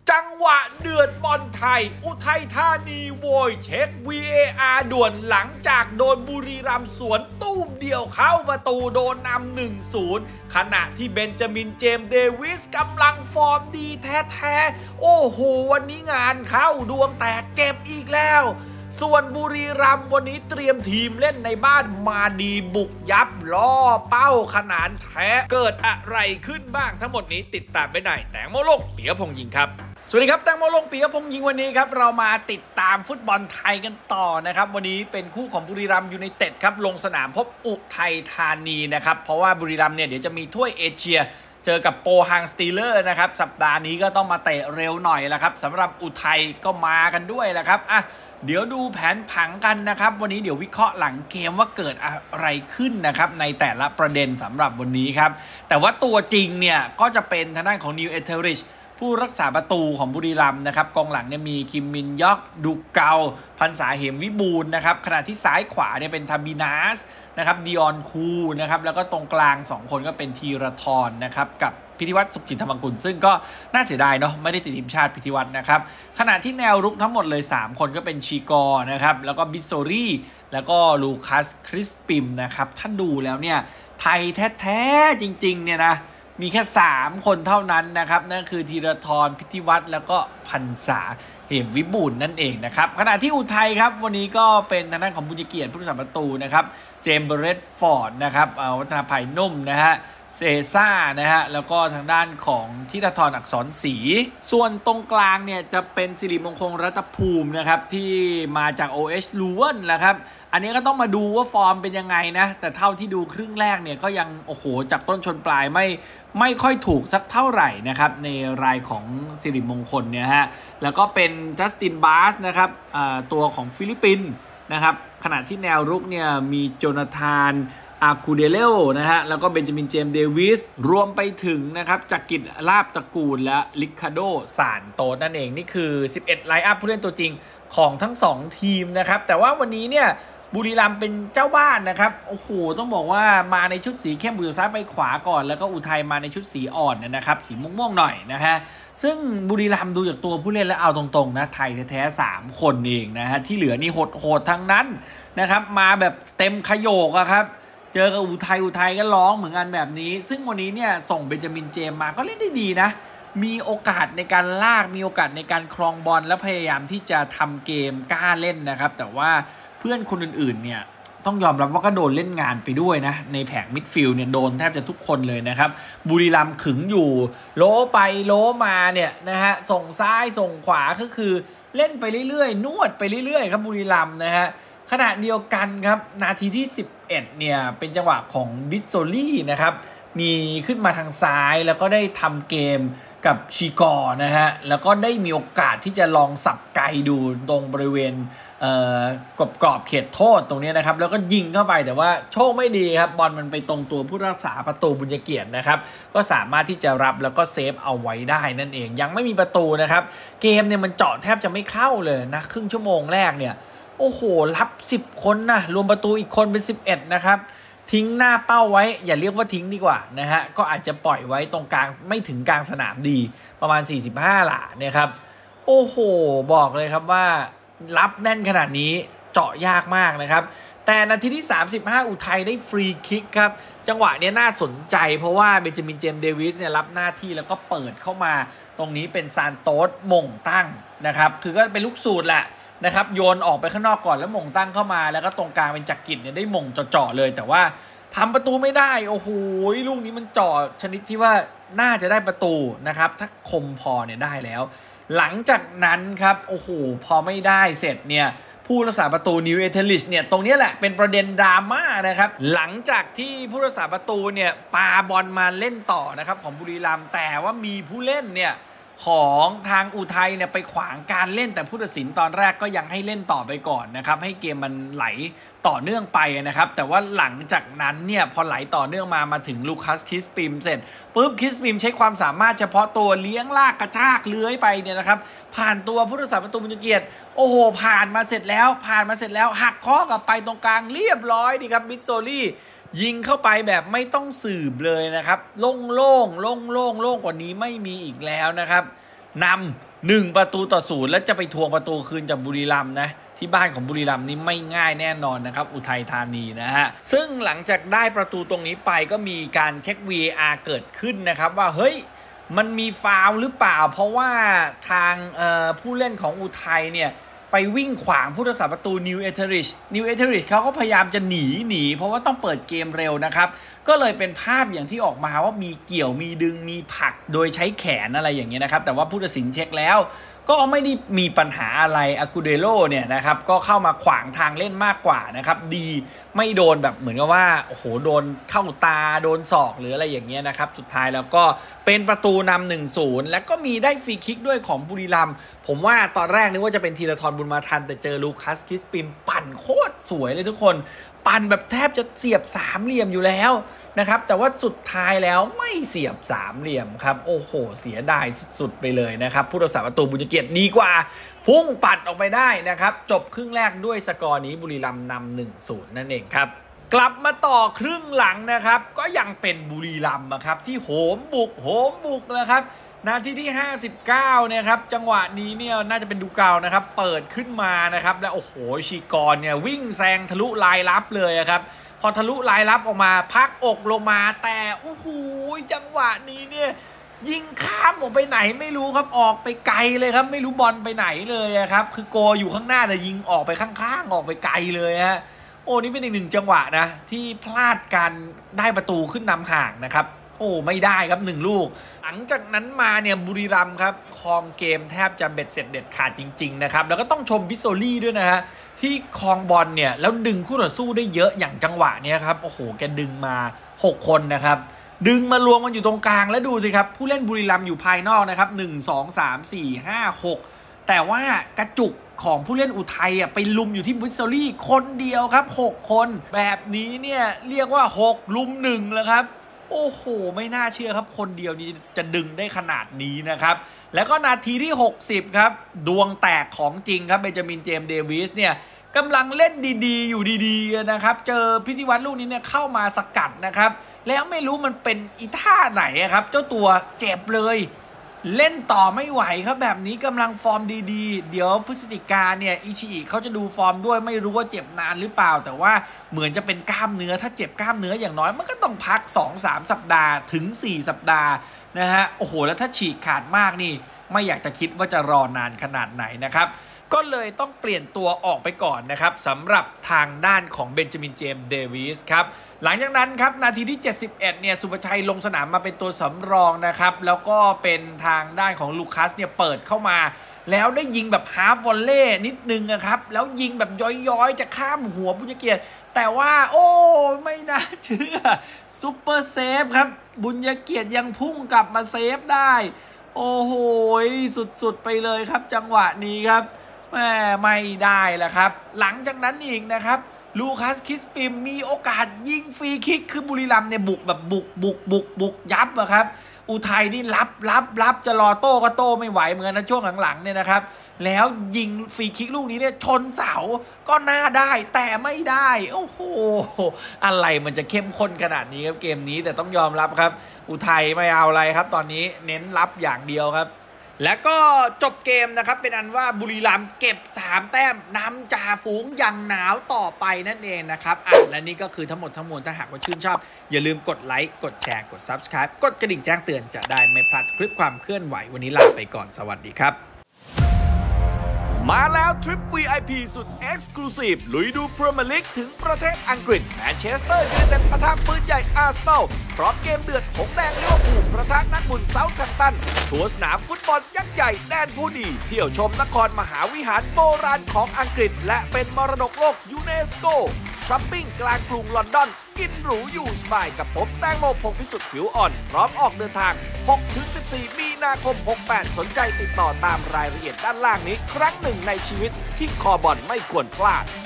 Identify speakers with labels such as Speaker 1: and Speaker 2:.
Speaker 1: จังหวะเดือดบอลไทยอุทัยธานีโวยเช็ค VAR ด่วนหลังจากโดนบุรีรัมย์สวนตู้มเดียวเข้าประตูโดนนำ 1-0 ขณะที่เบนจามินเจมส์เดวิสกำลังฟอร์มดีแท้ๆโอ้โหวันนี้งานเข้าดวงแตกเจ็บอีกแล้วส่วนบุรีรัมย์วันนี้เตรียมทีมเล่นในบ้านมาดีบุกยับล่อเป้าขนานแท้เกิดอะไรขึ้นบ้างทั้งหมดนี้ติดตามไปในแตงโมลงปิยพงษ์ยิงครับสวัสดีครับแตงโมลงปิยพงษ์ยิงวันนี้ครับเรามาติดตามฟุตบอลไทยกันต่อนะครับวันนี้เป็นคู่ของบุรีรัมย์ยูไนเต็ดครับลงสนามพบอุทัยธานีนะครับเพราะว่าบุรีรัมย์เนี่ยเดี๋ยวจะมีถ้วยเอเชียเจอกับโปฮังสตีเลอร์นะครับสัปดาห์นี้ก็ต้องมาเตะเร็วหน่อยละครับสำหรับอุทัยก็มากันด้วยแหละครับเดี๋ยวดูแผนผังกันนะครับวันนี้เดี๋ยววิเคราะห์หลังเกมว่าเกิดอะไรขึ้นนะครับในแต่ละประเด็นสำหรับวันนี้ครับแต่ว่าตัวจริงเนี่ยก็จะเป็นทางด้านของนิวเอเทอริชผู้รักษาประตูของบุรีรัมย์นะครับกองหลังเนี่ยมีคิมมินยอกดูเกาพันษาเหมวิบูลย์นะครับขณะที่ซ้ายขวาเนี่ยเป็นทาบินาสนะครับดิออนคูนะครับแล้วก็ตรงกลาง2คนก็เป็นธีรทรนะครับกับพิธีวัฒน์สุขจิตธรรมกุลซึ่งก็น่าเสียดายเนาะไม่ได้ติดทีมชาติพิธีวัฒน์นะครับขณะที่แนวรุกทั้งหมดเลย3คนก็เป็นชีกอร์นะครับแล้วก็บิสโซรี่แล้วก็ลูคัสคริสปิมนะครับถ้าดูแล้วเนี่ยไทยแท้ๆจริงๆเนี่ยนะมีแค่3คนเท่านั้นนะครับนั่นคือธีรทรพิธีวัฒน์แล้วก็พันษาเหมวิบูลย์นั่นเองนะครับขณะที่อุทัยครับวันนี้ก็เป็นทางด้านของบุญเกียรติผู้รักษาประตูนะครับเจมส์เบรดฟอร์ดนะครับวัฒนาภัยนุ่มนะฮะเซซ่านะฮะแล้วก็ทางด้านของธีรทรอักษรศรีส่วนตรงกลางเนี่ยจะเป็นสิริมงคลรัตภูมินะครับที่มาจาก OH ลูเวิลนะครับอันนี้ก็ต้องมาดูว่าฟอร์มเป็นยังไงนะแต่เท่าที่ดูครึ่งแรกเนี่ยก็ยังโอ้โหจับต้นชนปลายไม่ค่อยถูกสักเท่าไหร่นะครับในรายของสิริมงคลเนี่ยฮะแล้วก็เป็นจัสตินบาสนะครับตัวของฟิลิปปินส์นะครับขณะที่แนวรุกเนี่ยมีโจนาธานอาคูเดเลโอนะฮะแล้วก็เบนจามินเจมส์เดวิสรวมไปถึงนะครับจักริดลาบตระกูลและลิคาโดซานโตสนั่นเองนี่คือ11ไลน์อัพผู้เล่นตัวจริงของทั้ง2ทีมนะครับแต่ว่าวันนี้เนี่ยบุรีรัมย์เป็นเจ้าบ้านนะครับโอ้โหต้องบอกว่ามาในชุดสีเข้มอยู่ซ้ายไปขวาก่อนแล้วก็อุทัยมาในชุดสีอ่อนนะครับสีม่วงๆหน่อยนะฮะซึ่งบุรีรัมย์ดูจากตัวผู้เล่นแล้วเอาตรงๆนะไทยแท้ๆ3คนเองนะฮะที่เหลือนี่โหดทั้งนั้นนะครับมาแบบเต็มขโยกอะครับเจอกับอุทัยก็ร้องเหมือนกันแบบนี้ซึ่งวันนี้เนี่ยส่งเบนจามินเจมมาก็เล่นได้ดีนะมีโอกาสในการลากมีโอกาสในการครองบอลและพยายามที่จะทำเกมกล้าเล่นนะครับแต่ว่าเพื่อนคนอื่นๆเนี่ยต้องยอมรับว่าก็โดนเล่นงานไปด้วยนะในแผงมิดฟิลด์เนี่ยโดนแทบจะทุกคนเลยนะครับบุรีรัมย์ขึงอยู่โลไปโลมาเนี่ยนะฮะส่งซ้ายส่งขวาก็คือเล่นไปเรื่อยๆนวดไปเรื่อยๆครับบุรีรัมย์นะฮะขณะเดียวกันครับนาทีที่11เนี่ยเป็นจังหวะของบิสโซลี่นะครับมีขึ้นมาทางซ้ายแล้วก็ได้ทำเกมกับชีกอร์นะฮะแล้วก็ได้มีโอกาสที่จะลองสับไกดูตรงบริเวณกรอบเขตโทษตรงนี้นะครับแล้วก็ยิงเข้าไปแต่ว่าโชคไม่ดีครับบอลมันไปตรงตัวผู้รักษาประตูบุญเกียรตินะครับก็สามารถที่จะรับแล้วก็เซฟเอาไว้ได้นั่นเองยังไม่มีประตูนะครับเกมเนี่ยมันเจาะแทบจะไม่เข้าเลยนะครึ่งชั่วโมงแรกเนี่ยโอ้โหรับ10คนนะรวมประตูอีกคนเป็น11นะครับทิ้งหน้าเป้าไว้อย่าเรียกว่าทิ้งดีกว่านะฮะก็อาจจะปล่อยไว้ตรงกลางไม่ถึงกลางสนามดีประมาณ45หลาเนี่ยครับโอ้โหบอกเลยครับว่ารับแน่นขนาดนี้เจาะยากมากนะครับแต่นาทีที่35อุทัยได้ฟรีคิกครับจังหวะนี้น่าสนใจเพราะว่าเบนจามินเจมส์เดวิสเนี่ยรับหน้าที่แล้วก็เปิดเข้ามาตรงนี้เป็นซานโตสมงตั้งนะครับคือก็เป็นลูกสูตรแหละนะครับโยนออกไปข้างนอกก่อนแล้วมงตั้งเข้ามาแล้วก็ตรงกลางเป็นจักริดเนี่ยได้มงเจาะเลยแต่ว่าทำประตูไม่ได้โอ้โหลูกนี้มันเจาะชนิดที่ว่าน่าจะได้ประตูนะครับถ้าคมพอเนี่ยได้แล้วหลังจากนั้นครับโอ้โหพอไม่ได้เสร็จเนี่ยผู้รักษาประตูนิวเอเทลิชเนี่ยตรงนี้แหละเป็นประเด็นดราม่านะครับหลังจากที่ผู้รักษาประตูเนี่ยปาบอลมาเล่นต่อนะครับของบุรีรัมย์แต่ว่ามีผู้เล่นเนี่ยของทางอุทัยเนี่ยไปขวางการเล่นแต่ผู้ตัดสินตอนแรกก็ยังให้เล่นต่อไปก่อนนะครับให้เกมมันไหลต่อเนื่องไปนะครับแต่ว่าหลังจากนั้นเนี่ยพอไหลต่อเนื่องมาถึงลูคัสคริสปิมเสร็จปุ๊บคริสปิมใช้ความสามารถเฉพาะตัวเลี้ยงลากกระชากเลื้อยไปเนี่ยนะครับผ่านตัวผู้รักษาประตูบุญเกียรติโอ้โหผ่านมาเสร็จแล้วหักข้อกลับไปตรงกลางเรียบร้อยดีครับบิสโซลี่ยิงเข้าไปแบบไม่ต้องสืบเลยนะครับโล่งกว่านี้ไม่มีอีกแล้วนะครับนำ1-0แล้วจะไปทวงประตูคืนจากบุรีรัมย์นะที่บ้านของบุรีรัมย์นี่ไม่ง่ายแน่นอนนะครับอุทัยธานีนะฮะซึ่งหลังจากได้ประตูตรงนี้ไปก็มีการเช็ค VAR เกิดขึ้นนะครับว่าเฮ้ยมันมีฟาวล์หรือเปล่าเพราะว่าทางผู้เล่นของอุทัยเนี่ยไปวิ่งขวางผู้รักษาประตูนิวเอเทอริชเขาก็พยายามจะหนีเพราะว่าต้องเปิดเกมเร็วนะครับก็เลยเป็นภาพอย่างที่ออกมาว่ามีเกี่ยวมีดึงมีผลักโดยใช้แขนอะไรอย่างเงี้ยนะครับแต่ว่าผู้ตัดสินเช็คแล้วก็ไม่ได้มีปัญหาอะไรอากูเดโรเนี่ยนะครับก็เข้ามาขวางทางเล่นมากกว่านะครับดีไม่โดนแบบเหมือนกับว่าโอ้โหโดนเข้าตาโดนศอกหรืออะไรอย่างเงี้ยนะครับสุดท้ายแล้วก็เป็นประตูนำ 1-0 แล้วก็มีได้ฟรีคิกด้วยของบุรีรัมย์ผมว่าตอนแรกนึกว่าจะเป็นธีรทรบุญมาทันแต่เจอลูคัสคริสปิมปั่นโคตรสวยเลยทุกคนปั่นแบบแทบจะเสียบสามเหลี่ยมอยู่แล้วนะครับแต่ว่าสุดท้ายแล้วไม่เสียบสามเหลี่ยมครับโอ้โหเสียดายสุดๆไปเลยนะครับผู้รักษาประตูบุญเกียรติดีกว่าพุ่งปัดออกไปได้นะครับจบครึ่งแรกด้วยสกอร์นี้บุรีรัมย์นำ 1-0 นั่นเองครับกลับมาต่อครึ่งหลังนะครับก็ยังเป็นบุรีรัมย์ครับที่โหมบุกนะครับนาทีที่59เนี่ยครับจังหวะนี้เนี่ยน่าจะเป็นดูเกานะครับเปิดขึ้นมานะครับแล้วโอ้โหชีกรเนี่ยวิ่งแซงทะลุลายลับเลยครับพอทะลุลายลับออกมาพักอกลงมาแต่โอ้โหจังหวะนี้เนี่ยยิงข้ามออกไปไหนไม่รู้ครับออกไปไกลเลยครับไม่รู้บอลไปไหนเลยครับคือโกอยู่ข้างหน้าแต่ยิงออกไปข้างๆออกไปไกลเลยฮะโอ้นี่เป็นอีกหนึ่งจังหวะนะที่พลาดการได้ประตูขึ้นนำห่างนะครับโอ้ไม่ได้ครับ1ลูกหลังจากนั้นมาเนี่ยบุรีรัมย์ครับครองเกมแทบจะเบ็ดเสร็จเด็ดขาดจริงๆนะครับแล้วก็ต้องชมบิโซลี่ด้วยนะฮะที่ครองบอลเนี่ยแล้วดึงคู่ต่อสู้ได้เยอะอย่างจังหวะนี้ครับโอ้โหแกดึงมา6คนนะครับดึงมารวมกันอยู่ตรงกลางแล้วดูสิครับผู้เล่นบุรีรัมย์อยู่ภายนอกนะครับ1 2 3 4 5 6แต่ว่ากระจุกของผู้เล่นอุทัยไปลุมอยู่ที่บิโซลี่คนเดียวครับ6คนแบบนี้เนี่ยเรียกว่า6ลุม1แล้วครับโอ้โหไม่น่าเชื่อครับคนเดียวนี้จะดึงได้ขนาดนี้นะครับแล้วก็นาทีที่60ครับดวงแตกของจริงครับเบนจามินเจมส์เดวิสเนี่ยกำลังเล่นดีๆอยู่ดีๆนะครับเจอพิธีวัตรลูกนี้เนี่ยเข้ามาสกัดนะครับแล้วไม่รู้มันเป็นอีท่าไหนครับเจ้าตัวเจ็บเลยเล่นต่อไม่ไหวครับแบบนี้กำลังฟอร์มดีๆเดี๋ยวพฤศจิกาเนี่ยอิชิอิเขาจะดูฟอร์มด้วยไม่รู้ว่าเจ็บนานหรือเปล่าแต่ว่าเหมือนจะเป็นกล้ามเนื้อถ้าเจ็บกล้ามเนื้ออย่างน้อยมันก็ต้องพัก 2-3 สัปดาห์ถึง4สัปดาห์นะฮะโอ้โหแล้วถ้าฉีกขาดมากนี่ไม่อยากจะคิดว่าจะรอนานขนาดไหนนะครับก็เลยต้องเปลี่ยนตัวออกไปก่อนนะครับสำหรับทางด้านของเบนจามินเจมส์เดวิสครับหลังจากนั้นครับนาทีที่71เนี่ยสุภชัยลงสนามมาเป็นตัวสำรองนะครับแล้วก็เป็นทางด้านของลูคัสเนี่ยเปิดเข้ามาแล้วได้ยิงแบบฮาล์ฟวอลเล่นิดนึงนะครับแล้วยิงแบบย้อยๆจะข้ามหัวบุญเกียรติแต่ว่าโอ้ไม่น่าเชื่อซุปเปอร์เซฟครับบุญเกียรติยังพุ่งกลับมาเซฟได้โอ้โหสุดๆไปเลยครับจังหวะนี้ครับไม่ได้แหละครับหลังจากนั้นอีกนะครับลูคัสคริสปิมมีโอกาสยิงฟรีคิกคือบุรีรัมย์เนี่ยบุกแบบบุกยับอะครับอุทัยนี่รับจะรอโต้ก็โต้ไม่ไหวเหมือนกันนะช่วงหลังๆเนี่ยนะครับแล้วยิงฟรีคิกลูกนี้เนี่ยชนเสาก็น่าได้แต่ไม่ได้โอ้โหอะไรมันจะเข้มข้นขนาดนี้ครับเกมนี้แต่ต้องยอมรับครับอุทัยไม่เอาอะไรครับตอนนี้เน้นรับอย่างเดียวครับแล้วก็จบเกมนะครับเป็นอันว่าบุรีรัมย์เก็บ3แต้มนำจ่าฝูงอย่างหนาวต่อไปนั่นเองนะครับและนี่ก็คือทั้งหมดทั้งมวลถ้าหากว่าชื่นชอบอย่าลืมกดไลค์กดแชร์กด Subscribe กดกระดิ่งแจ้งเตือนจะได้ไม่พลาดคลิปความเคลื่อนไหววันนี้ลาไปก่อนสวัสดีครับมาแล้วทริป VIP สุด Exclusive ลุยดูพรีเมียร์ลีกถึงประเทศอังกฤษแมนเชสเตอร์ยูไนเต็ดปะทะปืนใหญ่อาร์เซนอลพร้อมเกมเดือดหงแดงลิเวอร์พูลประทะนักบุญเซาท์แฮมป์ตันทัวร์สนามฟุตบอลยักษ์ใหญ่แดนผู้ดีเที่ยวชมนครมหาวิหารโบราณของอังกฤษและเป็นมรดกโลกยูเนสโกช้อปปิ้งกลางกรุงลอนดอนกินหรูอยู่สบายกับผมแตงโมพงษ์พิสุทธิ์ผิวอ่อนพร้อมออกเดินทาง 6-14 มีนาคม 68 สนใจติดต่อตามรายละเอียดด้านล่างนี้ครั้งหนึ่งในชีวิตที่คอบอลไม่ควรพลาด